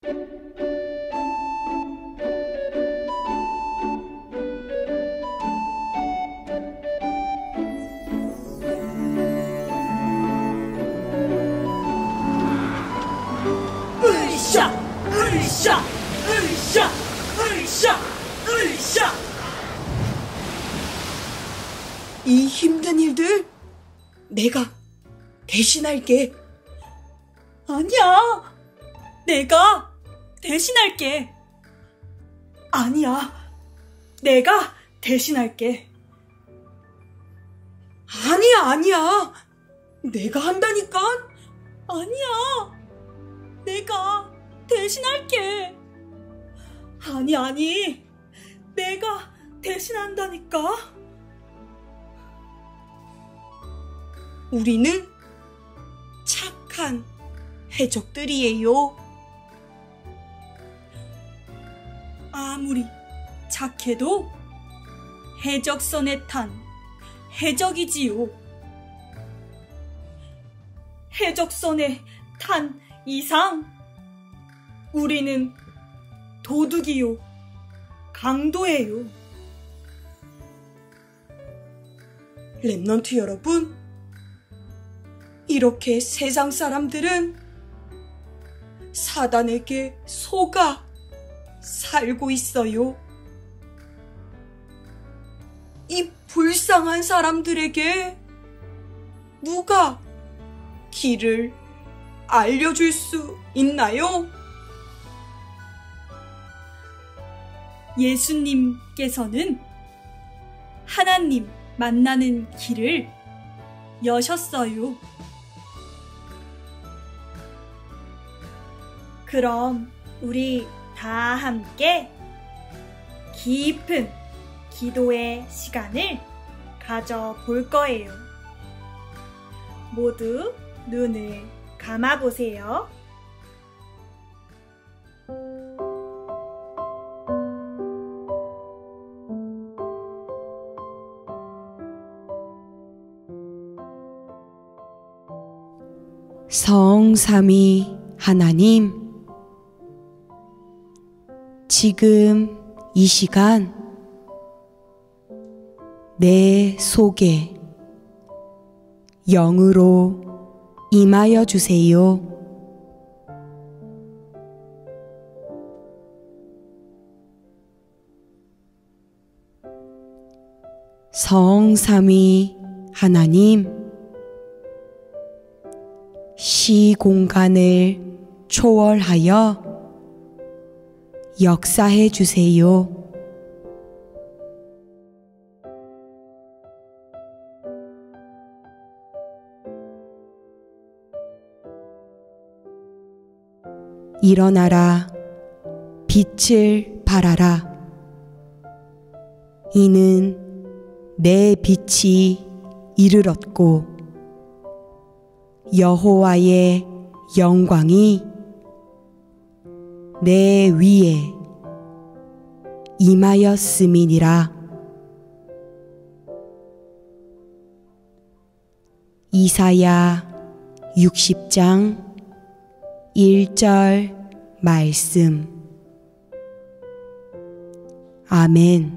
으쌰! 으쌰! 으쌰! 으쌰! 으쌰! 이 힘든 일들 내가 대신할게. 아니야, 내가 대신할게. 아니야, 내가 대신할게. 아니야, 내가 한다니까. 아니야, 내가 대신할게. 아니, 내가 대신한다니까. 우리는 착한 해적들이에요. 아무리 착해도 해적선에 탄 해적이지요. 해적선에 탄 이상 우리는 도둑이요, 강도예요. 렘넌트 여러분, 이렇게 세상 사람들은 사단에게 속아 살고 있어요. 이 불쌍한 사람들에게 누가 길을 알려줄 수 있나요? 예수님께서는 하나님 만나는 길을 여셨어요. 그럼 우리 다 함께 깊은 기도의 시간을 가져볼 거예요. 모두 눈을 감아보세요. 성삼위 하나님, 지금 이 시간 내 속에 영으로 임하여 주세요. 성삼위 하나님, 시공간을 초월하여 역사해 주세요. 일어나라, 빛을 발하라. 이는 내 빛이 이르렀고 여호와의 영광이 내 위에 임하였음이니라. 이사야 60장 1절 말씀. 아멘.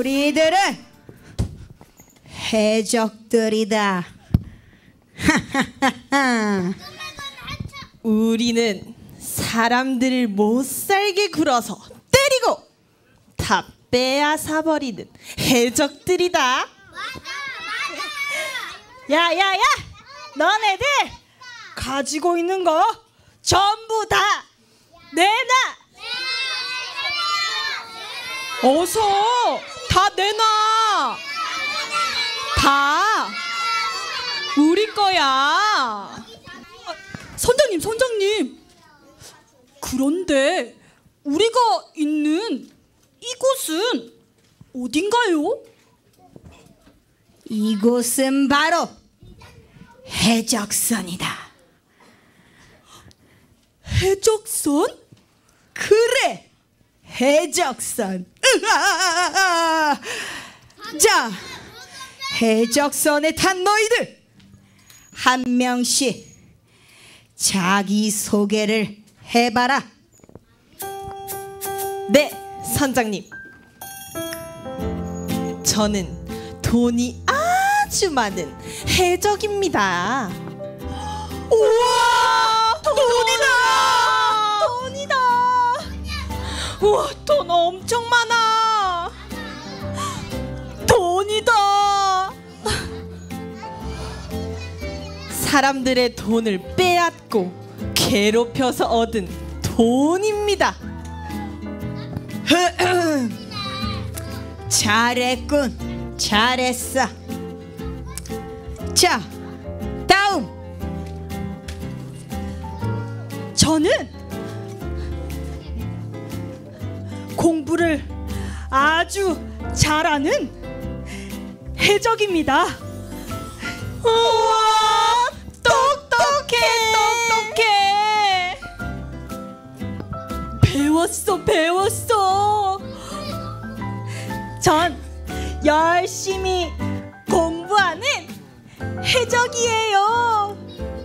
우리들은 해적들이다. 우리는 사람들을 못살게 굴어서 때리고 다 빼앗아 버리는 해적들이다. 야야야! 너네들 가지고 있는 거 전부 다 내놔! 어서 다 내놔. 다 우리 거야. 선장님. 그런데 우리가 있는 이곳은 어딘가요? 이곳은 바로 해적선이다. 해적선? 그래, 해적선. 자, 해적선에 탄 너희들 한 명씩 자기 소개를 해봐라. 네, 선장님. 저는 돈이 아주 많은 해적입니다. 우와! 돈이다! 우와, 돈 엄청 많아! 돈이다! 사람들의 돈을 빼앗고 괴롭혀서 얻은 돈입니다. 잘했군, 잘했어. 자, 다음. 저는 공부를 아주 잘하는 해적입니다. 우와, 똑똑해. 배웠어. 전 열심히 공부하는 해적이에요.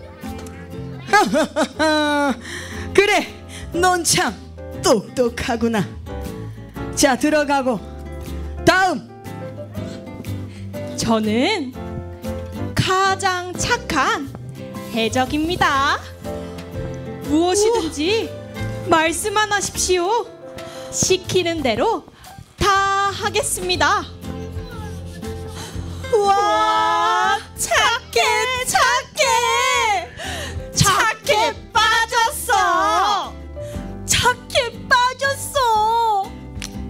그래, 넌 참 똑똑하구나. 자, 들어가고. 다음. 저는 가장 착한 해적입니다. 무엇이든지 말씀만 하십시오. 시키는 대로 다 하겠습니다. 와, 착해. 빠졌어.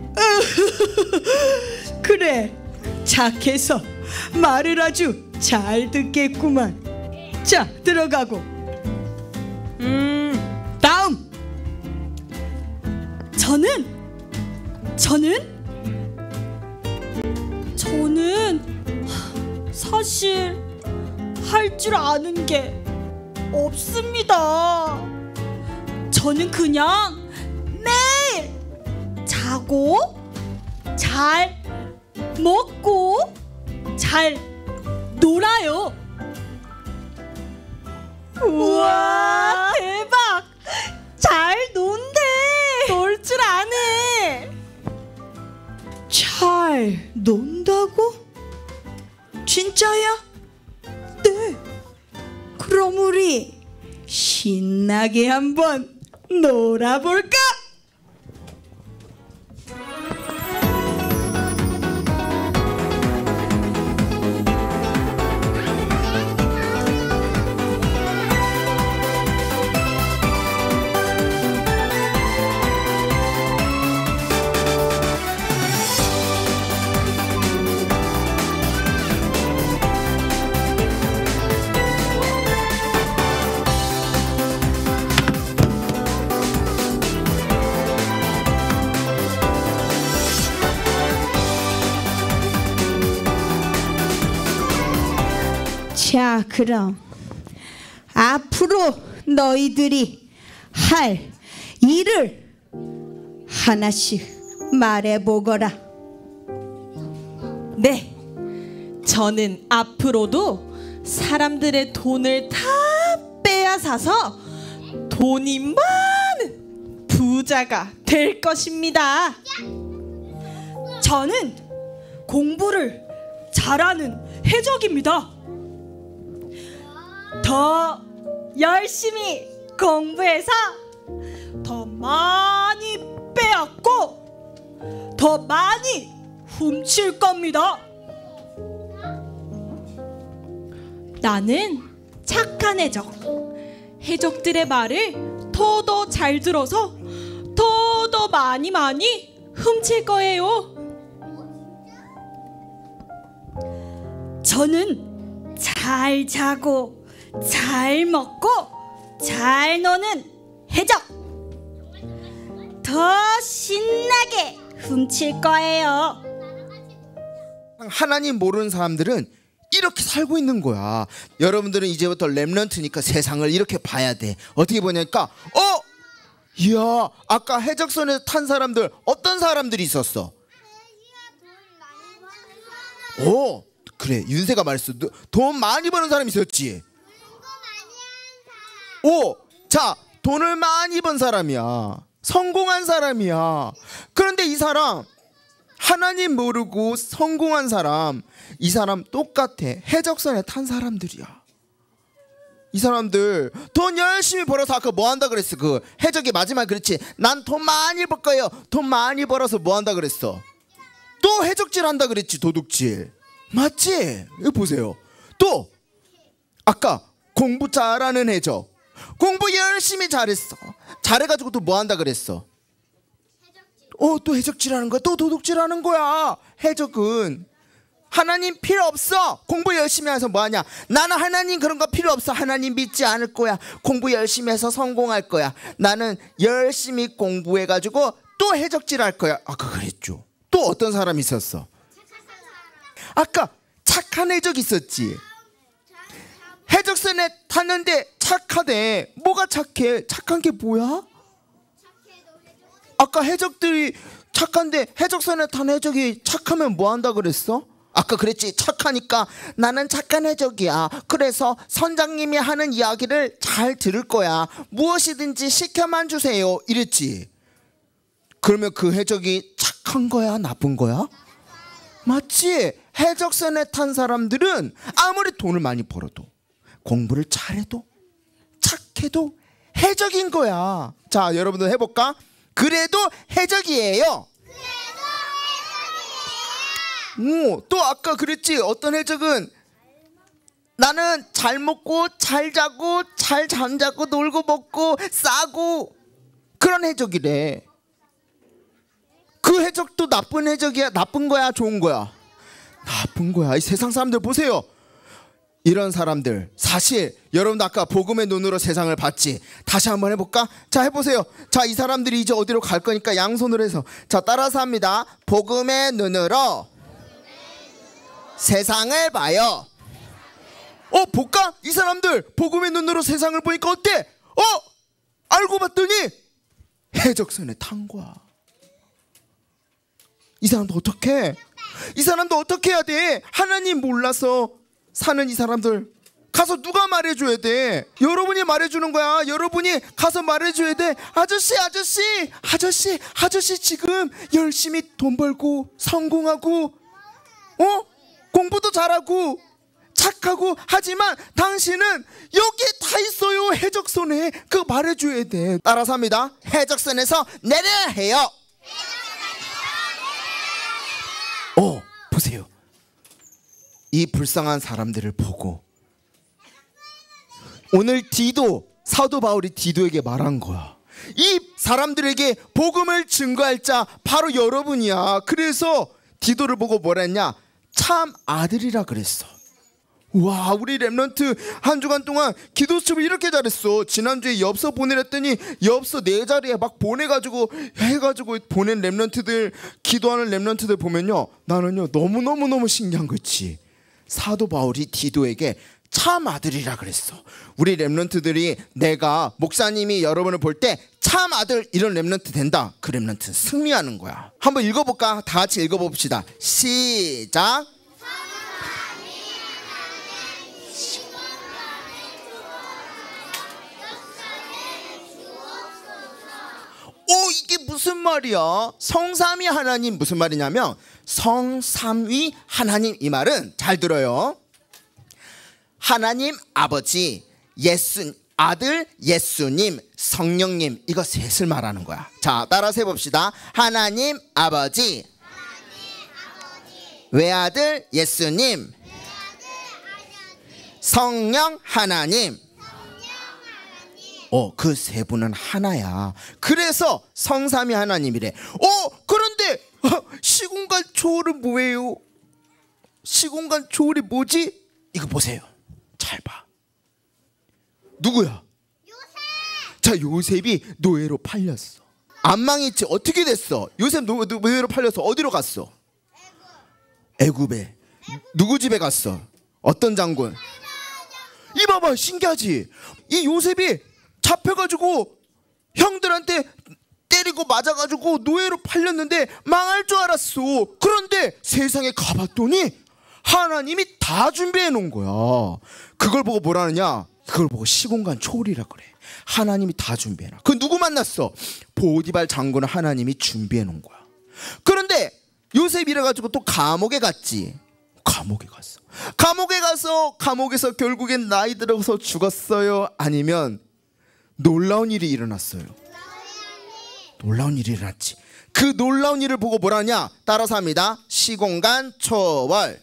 그래, 착해서 말을 아주 잘 듣겠구만. 자, 들어가고. 다음. 저는 사실 할 줄 아는 게 없습니다. 저는 그냥 매일 자고 잘 먹고 잘 놀아요. 우와, 대박! 잘 논대. 놀 줄 아네. 잘 논다고? 진짜야? 네. 그럼 우리 신나게 한번 놀아볼까? 자, 그럼 앞으로 너희들이 할 일을 하나씩 말해보거라. 네, 저는 앞으로도 사람들의 돈을 다 빼앗아서 돈이 많은 부자가 될 것입니다. 저는 공부를 잘하는 해적입니다. 더 열심히 공부해서 더 많이 빼앗고 더 많이 훔칠 겁니다. 나는 착한 해적. 해적들의 말을 더 잘 들어서 더 많이 훔칠 거예요. 저는 잘 자고 잘 먹고 잘 노는 해적. 더 신나게 훔칠 거예요. 하나님 모르는 사람들은 이렇게 살고 있는 거야. 여러분들은 이제부터 렘넌트니까 세상을 이렇게 봐야 돼. 어떻게 보니까 이야, 아까 해적선에서 탄 사람들 어떤 사람들이 있었어? 오, 그래, 윤세가 말했어. 돈 많이 버는 사람이 있었지. 오, 자, 돈을 많이 번 사람이야. 성공한 사람이야. 그런데 이 사람, 하나님 모르고 성공한 사람, 이 사람 똑같아. 해적선에 탄 사람들이야. 이 사람들 돈 열심히 벌어서 아까 뭐 한다 그랬어? 그 해적이 마지막에 그랬지. 난 돈 많이 벌 거예요. 돈 많이 벌어서 뭐 한다 그랬어? 또 해적질 한다 그랬지. 도둑질. 맞지? 이거 보세요. 또 아까 공부 잘하는 해적, 공부 열심히 잘했어. 잘해가지고 또 뭐 한다 그랬어? 또 해적질 하는 거야. 또 도둑질 하는 거야. 해적은 하나님 필요 없어. 공부 열심히 해서 뭐하냐? 나는 하나님 그런 거 필요 없어. 하나님 믿지 않을 거야. 공부 열심히 해서 성공할 거야. 나는 열심히 공부해가지고 또 해적질 할 거야. 아까 그랬죠. 또 어떤 사람이 있었어? 아까 착한 해적 있었지. 해적선에 탔는데 착하대. 뭐가 착해? 착한 게 뭐야? 아까 해적들이 착한데 해적선에 탄 해적이 착하면 뭐 한다 그랬어? 아까 그랬지. 착하니까 나는 착한 해적이야. 그래서 선장님이 하는 이야기를 잘 들을 거야. 무엇이든지 시켜만 주세요. 이랬지. 그러면 그 해적이 착한 거야? 나쁜 거야? 맞지? 해적선에 탄 사람들은 아무리 돈을 많이 벌어도, 공부를 잘해도, 착해도 해적인 거야. 자, 여러분들 해볼까? 그래도 해적이에요. 또 아까 그랬지. 어떤 해적은 나는 잘 먹고 잘 자고 잘 잠자고 놀고 먹고 싸고 그런 해적이래. 그 해적도 나쁜 해적이야? 나쁜 거야? 좋은 거야? 나쁜 거야. 이 세상 사람들 보세요. 이런 사람들, 사실 여러분도 아까 복음의 눈으로 세상을 봤지. 다시 한번 해볼까? 자, 해보세요. 자, 이 사람들이 이제 어디로 갈 거니까 양손으로 해서, 자, 따라서 합니다. 복음의 눈으로 세상을 봐요. 볼까? 이 사람들 복음의 눈으로 세상을 보니까 어때? 알고 봤더니 해적선에 탄 거야. 이 사람도 어떻게? 이 사람도 어떻게 해야 돼? 하나님 몰라서 사는 이 사람들 가서 누가 말해줘야 돼? 여러분이 말해주는 거야. 여러분이 가서 말해줘야 돼. 아저씨 지금 열심히 돈 벌고 성공하고 공부도 잘하고 착하고 하지만 당신은 여기에 다 있어요. 해적선에. 그거 말해줘야 돼. 따라서 합니다. 해적선에서 내려야 해요. 보세요. 이 불쌍한 사람들을 보고 오늘 사도 바울이 디도에게 말한 거야. 이 사람들에게 복음을 증거할 자 바로 여러분이야. 그래서 디도를 보고 뭐라 했냐? 참 아들이라 그랬어. 와, 우리 렘넌트 한 주간 동안 기도 수업을 이렇게 잘했어. 지난주에 엽서 보내랬더니 엽서 4자리에 막 보내가지고 보낸 렘넌트들, 기도하는 렘넌트들 보면요, 나는요 너무너무 신기한 거 있지. 사도 바울이 디도에게 참 아들이라 그랬어. 우리 렘넌트들이, 내가 목사님이 여러분을 볼 때 참 아들, 이런 렘넌트 된다. 그 렘넌트는 승리하는 거야. 한번 읽어볼까? 다 같이 읽어봅시다. 시작. 이게 무슨 말이야? 성삼위 하나님 무슨 말이냐면, 성삼위 하나님, 이 말은 잘 들어요. 하나님 아버지, 아들 예수님, 성령님, 이거 셋을 말하는 거야. 자, 따라서 해봅시다. 하나님 아버지, 외아들 예수님, 성령 하나님. 그 세 분은 하나야. 그래서 성삼위 하나님이래. 그런데 시공간 초월은 뭐예요? 시공간 초월이 뭐지? 이거 보세요. 잘 봐. 누구야? 요셉. 자, 요셉이 노예로 팔렸어. 안 망했지? 어떻게 됐어? 요셉 노예로 팔려서 어디로 갔어? 애굽에. 누구 집에 갔어? 어떤 장군? 이봐봐, 신기하지? 이 요셉이 잡혀가지고 형들한테 때리고 맞아가지고 노예로 팔렸는데 망할 줄 알았어. 그런데 세상에 가봤더니 하나님이 다 준비해 놓은 거야. 그걸 보고 뭐라느냐? 그걸 보고 시공간 초월이라 그래. 하나님이 다 감비해놔. 그 누구 만났어? 보디발 장군을 하나님이 준비해 놓은 거야. 그런데 요셉이 이래가지고 또 감옥에 갔지. 감옥에 갔어. 감옥에 가서 감옥에서 결국엔 나이 들어서 죽었어요? 아니면 놀라운 일이 일어났어요? 놀라운 일이 일어났지. 그 놀라운 일을 보고 뭐라냐? 따라서 합니다. 시공간 초월.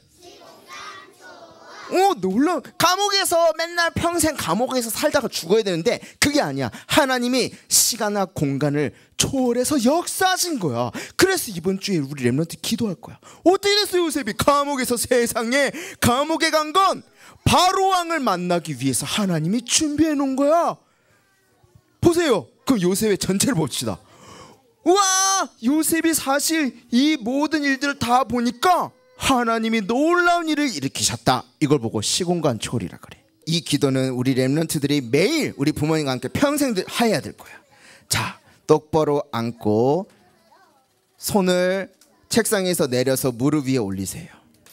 놀라운. 감옥에서 맨날 평생 감옥에서 살다가 죽어야 되는데 그게 아니야. 하나님이 시간과 공간을 초월해서 역사하신 거야. 그래서 이번 주에 우리 렘넌트 기도할 거야. 어떻게 됐어요? 요셉이 감옥에서 세상에 감옥에 간 건 바로 왕을 만나기 위해서 하나님이 준비해 놓은 거야. 보세요. 그럼 요셉의 전체를 봅시다. 와, 요셉이 사실 이 모든 일들을 다 보니까 하나님이 놀라운 일을 일으키셨다. 이걸 보고 시공간 초월이라 그래. 이 기도는 우리 렘넌트들이 매일 우리 부모님과 함께 평생 해야 될 거야. 자, 똑바로 앉고 손을 책상에서 내려서 무릎 위에 올리세요.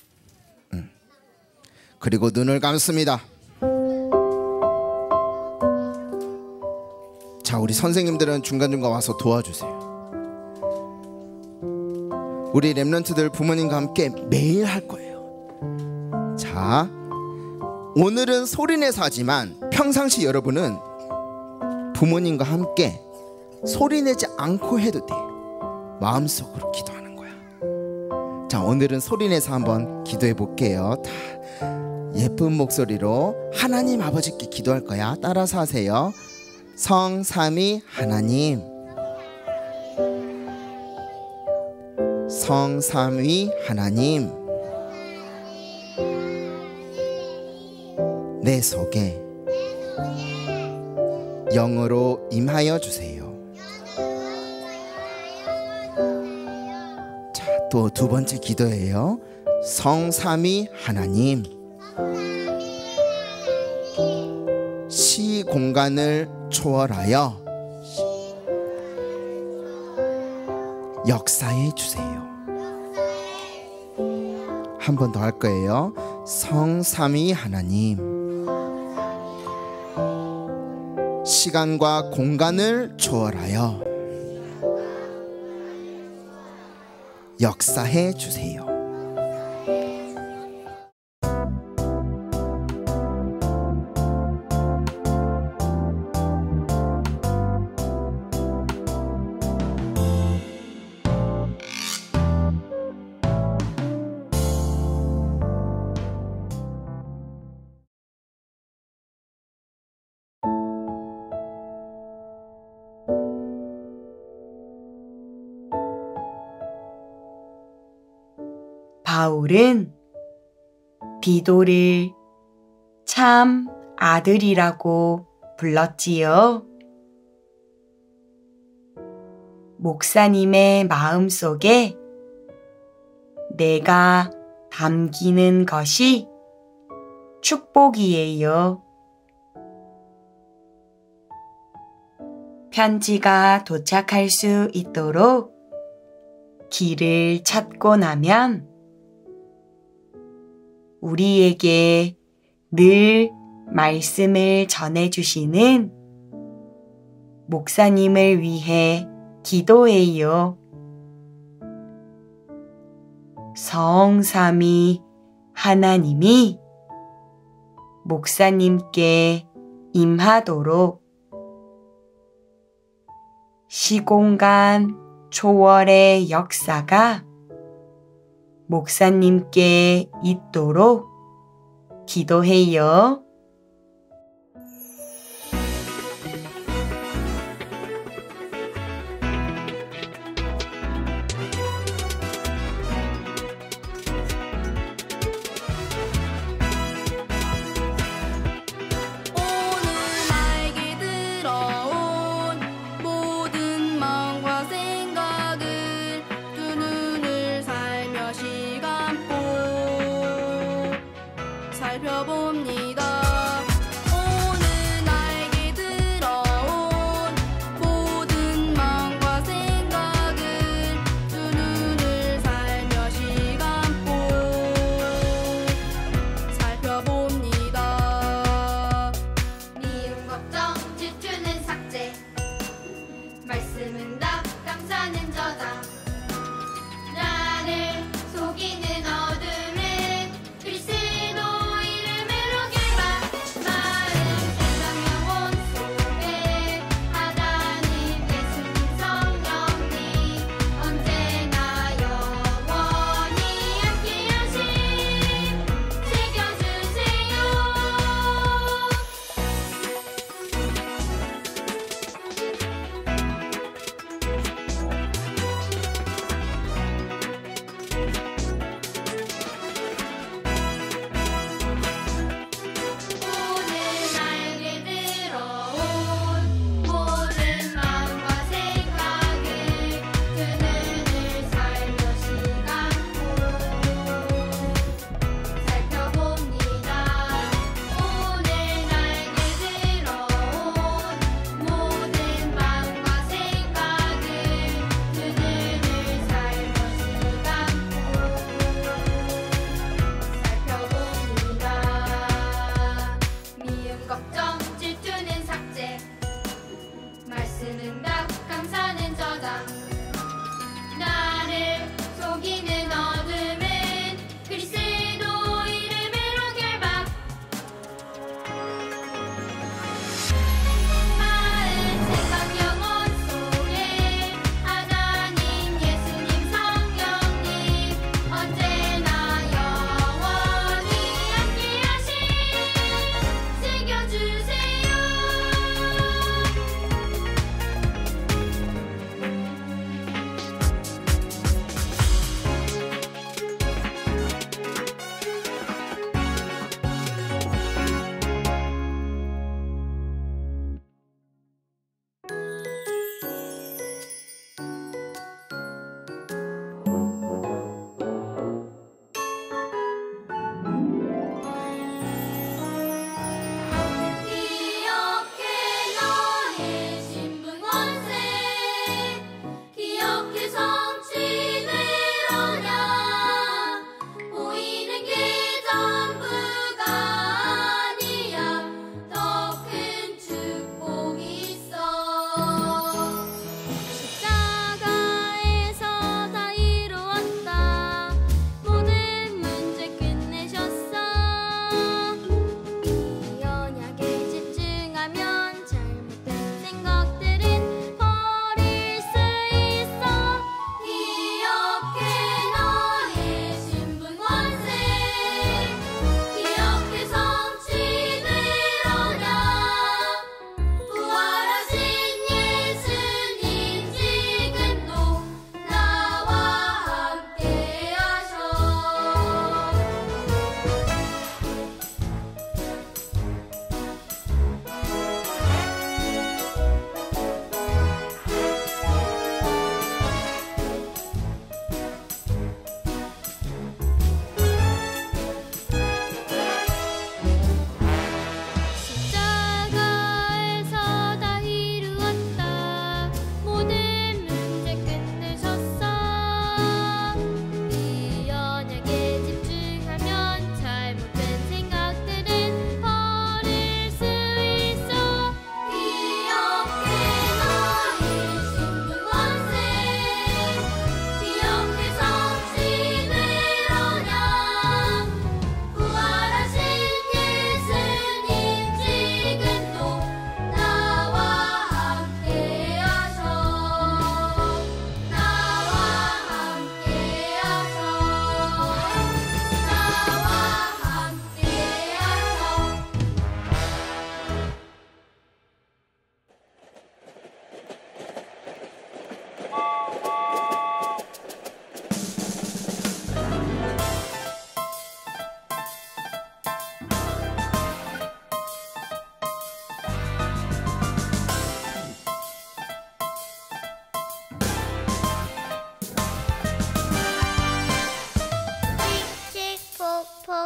그리고 눈을 감습니다. 자, 우리 선생님들은 중간중간 와서 도와주세요. 우리 렘넌트들 부모님과 함께 매일 할 거예요. 자, 오늘은 소리내서 하지만 평상시 여러분은 부모님과 함께 소리내지 않고 해도 돼. 마음속으로 기도하는 거야. 자, 오늘은 소리내서 한번 기도해 볼게요. 다 예쁜 목소리로 하나님 아버지께 기도할 거야. 따라서 하세요. 성삼위 하나님, 성삼위 하나님, 내 속에 영으로 임하여 주세요. 자, 또 두 번째 기도예요. 성삼위 하나님, 시 공간을 초월하여 역사해 주세요. 한 번 더 할 거예요. 성삼위 하나님, 시간과 공간을 초월하여 역사해 주세요. 바울은 디도를 참 아들이라고 불렀지요. 목사님의 마음속에 내가 담기는 것이 축복이에요. 편지가 도착할 수 있도록 길을 찾고 나면 우리에게 늘 말씀을 전해주시는 목사님을 위해 기도해요. 성삼위 하나님이 목사님께 임하도록 시공간 초월의 역사가 목사님께 있도록 기도해요. 오늘 나에게 들어온 모든 마음과 생각을 두 눈을 살며시 감고 살펴봅니다.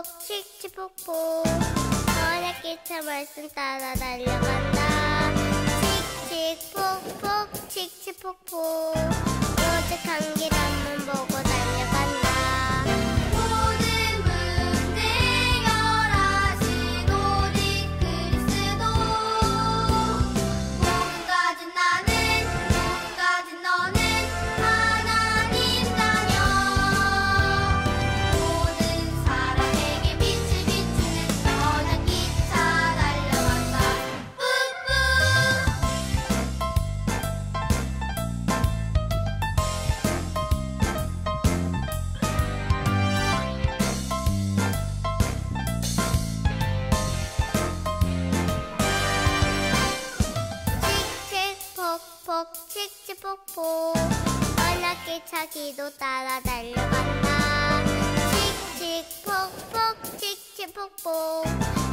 칙칙폭폭 어렵기차 말씀 따라 달려간다. 칙칙폭폭 칙칙폭폭 오직 한 길 앞만 보고 달려간다. 모든 문제 해결하신 오직 그리스도 복음 가진 나는 복음 가진 너는 하나님 자녀. 모든 사람에게 빛을 비추는 저녁기차 달려간다. 뿌뿌 칙칙폭폭 칙칙폭폭 언약기차 기도 따라 달려간다. 칙칙폭폭 칙칙폭폭